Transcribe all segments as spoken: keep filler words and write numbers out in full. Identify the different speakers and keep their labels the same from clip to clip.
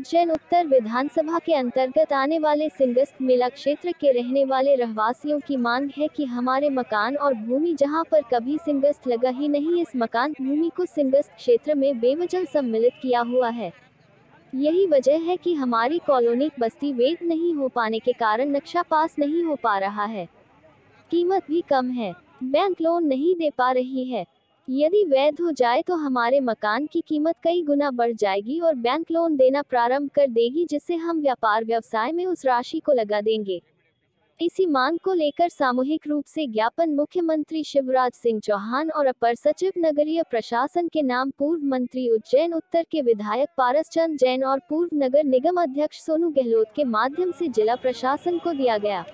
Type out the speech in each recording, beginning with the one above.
Speaker 1: उज्जैन उत्तर विधानसभा के अंतर्गत आने वाले सिंगस्त मेला क्षेत्र के रहने वाले रहवासियों की मांग है कि हमारे मकान और भूमि जहां पर कभी सिंगस्त लगा ही नहीं, इस मकान भूमि को सिंगस्त क्षेत्र में बेवजह सम्मिलित किया हुआ है। यही वजह है कि हमारी कॉलोनी बस्ती वैध नहीं हो पाने के कारण नक्शा पास नहीं हो पा रहा है। कीमत भी कम है, बैंक लोन नहीं दे पा रही है। यदि वैध हो जाए तो हमारे मकान की कीमत कई गुना बढ़ जाएगी और बैंक लोन देना प्रारंभ कर देगी, जिससे हम व्यापार व्यवसाय में उस राशि को लगा देंगे। इसी मांग को लेकर सामूहिक रूप से ज्ञापन मुख्यमंत्री शिवराज सिंह चौहान और अपर सचिव नगरीय प्रशासन के नाम पूर्व मंत्री उज्जैन उत्तर के विधायक पारस चंद जैन और पूर्व नगर निगम अध्यक्ष सोनू गहलोत के माध्यम से जिला प्रशासन को दिया गया।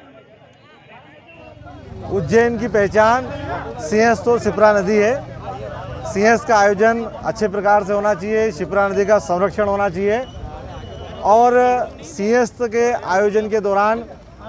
Speaker 2: उज्जैन की पहचान सिंहस्थ और शिप्रा नदी है। सिंहस्थ का आयोजन अच्छे प्रकार से होना चाहिए, शिप्रा नदी का संरक्षण होना चाहिए और सिंहस्थ के आयोजन के दौरान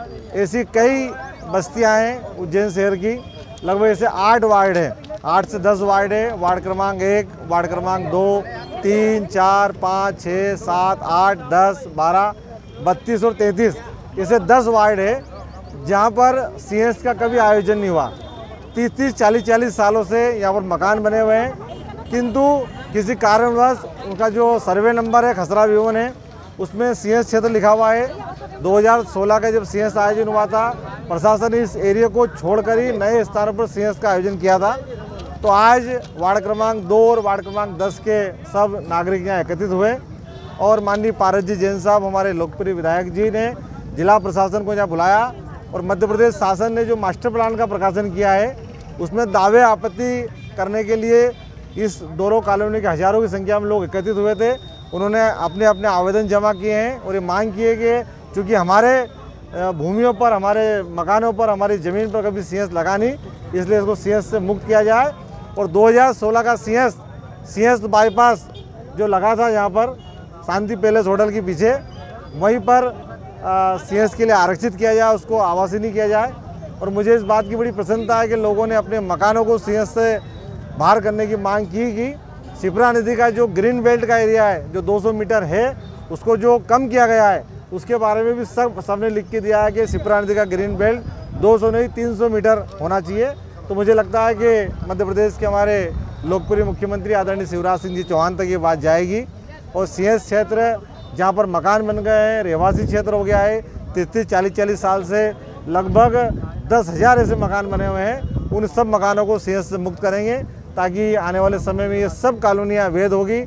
Speaker 2: ऐसी कई बस्तियां हैं उज्जैन शहर की, लगभग ऐसे आठ वार्ड हैं, आठ से दस वार्ड है। वार्ड क्रमांक एक, वार्ड क्रमांक दो, तीन, चार, पाँच, छः, सात, आठ, दस, बारह, बत्तीस और तैंतीस, ऐसे दस वार्ड है जहाँ पर सिंहस्थ का कभी आयोजन नहीं हुआ। तीस तीस चालीस चालीस सालों से यहाँ पर मकान बने हुए हैं, किंतु किसी कारणवश उनका जो सर्वे नंबर है खसरा विवन है उसमें सिंहस्थ क्षेत्र लिखा हुआ है। दो हज़ार सोलह का जब सिंहस्थ आयोजन हुआ था, प्रशासन ने इस एरिया को छोड़कर ही नए स्थानों पर सिंहस्थ का आयोजन किया था। तो आज वार्ड क्रमांक दो और वार्ड क्रमांक दस के सब नागरिक यहाँ एकत्रित हुए और माननीय पारस जी जैन साहब, हमारे लोकप्रिय विधायक जी, ने जिला प्रशासन को यहाँ बुलाया और मध्य प्रदेश शासन ने जो मास्टर प्लान का प्रकाशन किया है उसमें दावे आपत्ति करने के लिए इस दोनों कॉलोनी के हजारों की संख्या में लोग एकत्रित हुए थे। उन्होंने अपने अपने आवेदन जमा किए हैं और ये मांग की है कि चूँकि हमारे भूमियों पर, हमारे मकानों पर, हमारी ज़मीन पर कभी सिंहस्थ लगा नहीं, इसलिए इसको सिंहस्थ से मुक्त किया जाए। और दो हज़ार सोलह का सिंहस्थ सिंहस्थ बाईपास जो लगा था यहाँ पर शांति पैलेस होटल के पीछे, वहीं पर सिंहस्थ के लिए आरक्षित किया जाए, उसको आवासीय नहीं किया जाए। और मुझे इस बात की बड़ी प्रसन्नता है कि लोगों ने अपने मकानों को सिंहस्थ से बाहर करने की मांग की कि शिप्रा नदी का जो ग्रीन बेल्ट का एरिया है जो दो सौ मीटर है उसको जो कम किया गया है उसके बारे में भी सब सबने लिख के दिया है कि शिप्रा नदी का ग्रीन बेल्ट दो सौ नहीं तीन सौ मीटर होना चाहिए। तो मुझे लगता है कि मध्य प्रदेश के हमारे लोकप्रिय मुख्यमंत्री आदरणीय शिवराज सिंह जी चौहान तक ये बात जाएगी और सिंहस्थ क्षेत्र जहाँ पर मकान बन गए हैं, रहवासी क्षेत्र हो गया है, तीस तीस चालीस चालीस साल से लगभग दस हज़ार ऐसे मकान बने हुए हैं, उन सब मकानों को सिंहस्थ से मुक्त करेंगे ताकि आने वाले समय में ये सब कॉलोनियाँ वैध होगी,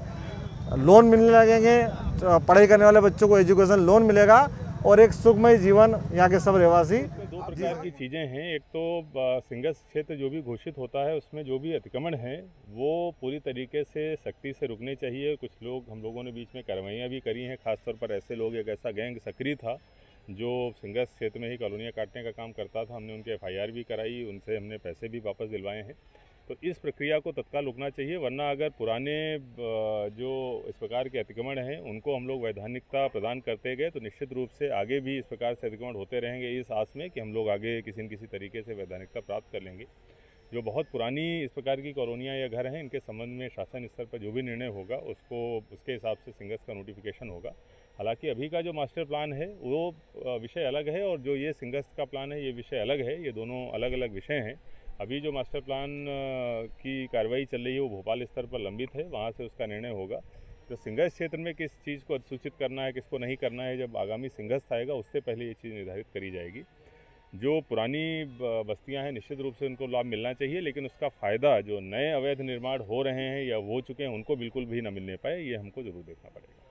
Speaker 2: लोन मिलने लगेंगे, पढ़ाई करने वाले बच्चों को एजुकेशन लोन मिलेगा और एक सुखमय जीवन यहाँ के सब रहवासी।
Speaker 3: दो प्रकार की चीज़ें हैं, एक तो सिंहस्थ क्षेत्र जो भी घोषित होता है उसमें जो भी अतिक्रमण है वो पूरी तरीके से सख्ती से रुकने चाहिए। कुछ लोग, हम लोगों ने बीच में कार्रवाइयाँ भी करी हैं, खासतौर पर ऐसे लोग, एक ऐसा गैंग सक्रिय था जो सिंहस्थ क्षेत्र में ही कॉलोनियाँ काटने का काम करता था। हमने उनकी एफ आई आर भी कराई, उनसे हमने पैसे भी वापस दिलवाए हैं। तो इस प्रक्रिया को तत्काल रुकना चाहिए, वरना अगर पुराने जो इस प्रकार के अतिक्रमण हैं उनको हम लोग वैधानिकता प्रदान करते गए तो निश्चित रूप से आगे भी इस प्रकार से अतिक्रमण होते रहेंगे, इस आस में कि हम लोग आगे किसी न किसी तरीके से वैधानिकता प्राप्त कर लेंगे। जो बहुत पुरानी इस प्रकार की कॉलोनियाँ या घर हैं, इनके संबंध में शासन स्तर पर जो भी निर्णय होगा उसको उसके हिसाब से सिंहस्थ का नोटिफिकेशन होगा। हालांकि अभी का जो मास्टर प्लान है वो विषय अलग है और जो ये सिंहस्थ का प्लान है ये विषय अलग है, ये दोनों अलग अलग विषय हैं। अभी जो मास्टर प्लान की कार्रवाई चल रही है वो भोपाल स्तर पर लंबित है, वहाँ से उसका निर्णय होगा। तो सिंहस्थ क्षेत्र में किस चीज़ को अधिसूचित करना है, किसको नहीं करना है, जब आगामी सिंहस्थ आएगा उससे पहले ये चीज़ निर्धारित करी जाएगी। जो पुरानी बस्तियां हैं निश्चित रूप से उनको लाभ मिलना चाहिए, लेकिन उसका फ़ायदा जो नए अवैध निर्माण हो रहे हैं या हो चुके हैं उनको बिल्कुल भी न मिलने पाए, ये हमको ज़रूर देखना पड़ेगा।